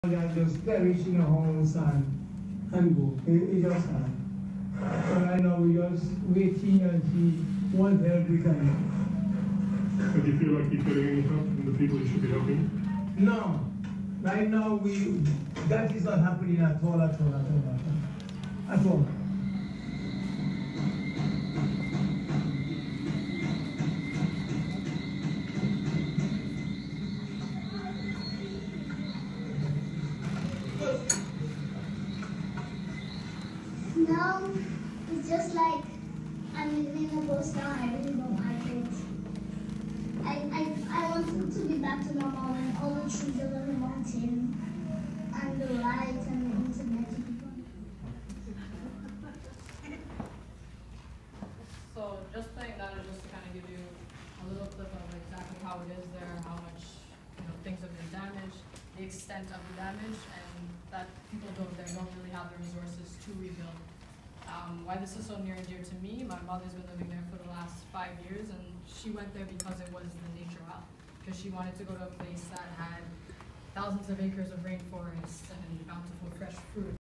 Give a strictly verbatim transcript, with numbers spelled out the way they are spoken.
That just perish in a whole sand and go. It, it just happened. So right now we just waiting and see what help we can get. But do you feel like you're getting any help from the people you should be helping? No. Right now we that is not happening at all, at all, at all, at all. At all. Now it's just like I'm living in a ghost town. I really don't like it. I, I, I want it to be back to normal and all the trees over the mountain and the lights and the internet. So just playing that is just to kind of give you a little clip of exactly how it is there, how much you know things have been damaged, the extent of the damage, and that people don't there don't really have the resources to rebuild. Um, why this is so near and dear to me, my mother's been living there for the last five years, and she went there because it was the nature well, because she wanted to go to a place that had thousands of acres of rainforest and bountiful fresh fruit.